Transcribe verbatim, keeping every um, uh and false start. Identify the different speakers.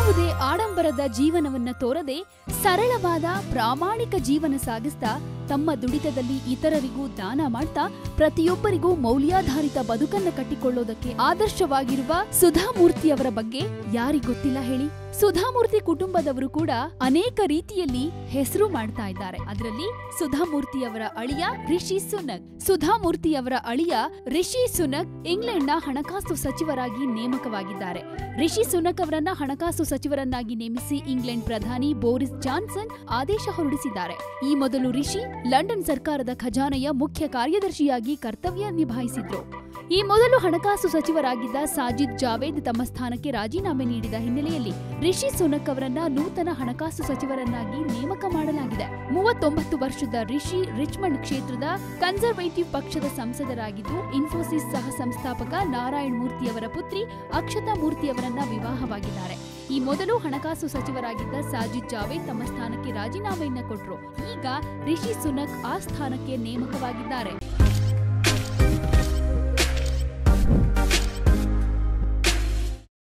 Speaker 1: ಯಾವುದೇ ಆಡಂಬರದ ಜೀವನವನ್ನ ತೋರದೆ ಸರಳವಾದ ಪ್ರಾಮಾಣಿಕ ಜೀವನ ಸಾಗಿಸ್ತಾ ತಮ್ಮ ದುಡಿತದಲ್ಲಿ ಇತರರಿಗೂ ದಾನ ಮಾಡ್ತಾ ಪ್ರತಿಯೊಬ್ಬರಿಗೂ ಮೌಲ್ಯಾಧಾರಿತ ಬದುಕನ್ನ ಕಟ್ಟಿಕೊಳ್ಳೋದಕ್ಕೆ ಆದರ್ಶವಾಗಿರುವ ಸುಧಾಮೂರ್ತಿಯವರ ಬಗ್ಗೆ ಯಾರಿಗೊತ್ತಿಲ್ಲ ಹೇಳಿ. ಸುಧಾಮೂರ್ತಿ ಕುಟುಂಬದವರು ಕೂಡ ಅನೇಕ ರೀತಿಯಲ್ಲಿ ಹೆಸರು ಮಾಡ್ತಾ ಇದ್ದಾರೆ. ಅದರಲ್ಲಿ ಸುಧಾಮೂರ್ತಿಯವರ ಅಳಿಯ ರಿಷಿ ಸುನಕ್. ಸುಧಾಮೂರ್ತಿಯವರ ಅಳಿಯ ರಿಷಿ ಸುನಕ್ ಇಂಗ್ಲೆಂಡ್ನ ಹಣಕಾಸು ಸಚಿವರಾಗಿ ನೇಮಕವಾಗಿದ್ದಾರೆ. ರಿಷಿ ಸುನಕ್ ಅವರನ್ನ ಹಣಕಾಸು ಸಚಿವರನ್ನಾಗಿ ನೇಮಿಸಿ ಇಂಗ್ಲೆಂಡ್ ಪ್ರಧಾನಿ ಬೋರಿಸ್ ಜಾನ್ಸನ್ ಆದೇಶ ಹೊರಡಿಸಿದ್ದಾರೆ. ಈ ಮೊದಲು ರಿಷಿ ಲಂಡನ್ ಸರ್ಕಾರದ ಖಜಾನೆಯ ಮುಖ್ಯ ಕಾರ್ಯದರ್ಶಿಯಾಗಿ ಕರ್ತವ್ಯ ನಿಭಾಯಿಸಿದ್ರು. ಈ ಮೊದಲು ಹಣಕಾಸು ಸಚಿವರಾಗಿದ್ದ ಸಾಜಿದ್ ಜಾವೇದ್ ತಮ್ಮ ಸ್ಥಾನಕ್ಕೆ ರಾಜೀನಾಮೆ ನೀಡಿದ ಹಿನ್ನೆಲೆಯಲ್ಲಿ ರಿಷಿ ಸುನಕ್ ಅವರನ್ನ ನೂತನ ಹಣಕಾಸು ಸಚಿವರನ್ನಾಗಿ ನೇಮಕ ಮಾಡಲಾಗಿದೆ. ಮೂವತ್ತೊಂಬತ್ತು ವರ್ಷದ ರಿಷಿ ರಿಚ್ಮಂಡ್ ಕ್ಷೇತ್ರದ ಕನ್ಸರ್ವೇಟಿವ್ ಪಕ್ಷದ ಸಂಸದರಾಗಿದ್ದು, ಇನ್ಫೋಸಿಸ್ ಸಹ ಸಂಸ್ಥಾಪಕ ನಾರಾಯಣ್ ಮೂರ್ತಿಯವರ ಪುತ್ರಿ ಅಕ್ಷತಾ ಮೂರ್ತಿಯವರನ್ನ ವಿವಾಹವಾಗಿದ್ದಾರೆ. ಈ ಮೊದಲು ಹಣಕಾಸು ಸಚಿವರಾಗಿದ್ದ ಸಾಜಿದ್ ಜಾವೇದ್ ತಮ್ಮ ಸ್ಥಾನಕ್ಕೆ ರಾಜೀನಾಮೆಯನ್ನ ಕೊಟ್ಟರು. ಈಗ ರಿಷಿ ಸುನಕ್ ಆ ಸ್ಥಾನಕ್ಕೆ ನೇಮಕವಾಗಿದ್ದಾರೆ.